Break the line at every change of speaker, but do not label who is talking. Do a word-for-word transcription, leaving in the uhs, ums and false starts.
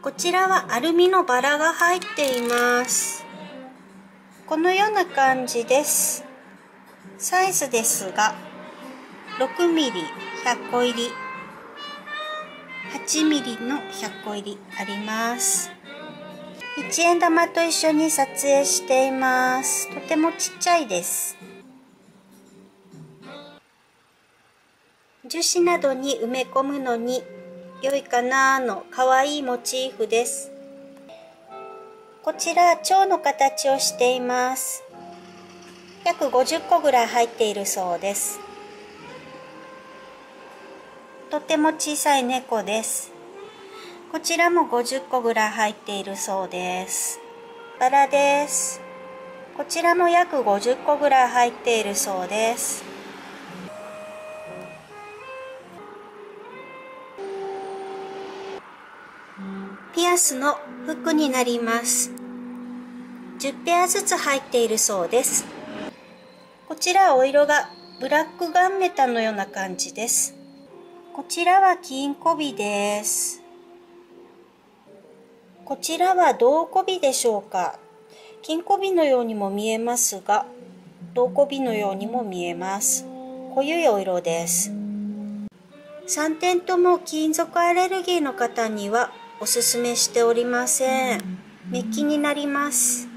こちらはアルミのバラが入っています。このような感じです。サイズですが、ろくミリひゃっこ入り、はちミリのひゃっこ入りあります。いちえん玉と一緒に撮影しています。とてもちっちゃいです。樹脂などに埋め込むのに良いかなのかわいいモチーフです。こちら蝶の形をしています。約ごじゅっこぐらい入っているそうです。とても小さい猫です。こちらもごじゅっこぐらい入っているそうです。バラです。こちらも約ごじゅっこぐらい入っているそうです。ピアスの服になります。じゅっペアずつ入っているそうです。こちらお色がブラックガンメタのような感じです。こちらは金小尾です。こちらは銅小尾でしょうか。金小尾のようにも見えますが、銅小尾のようにも見えます。濃いお色です。さんてんとも金属アレルギーの方にはおすすめしておりません。メッキになります。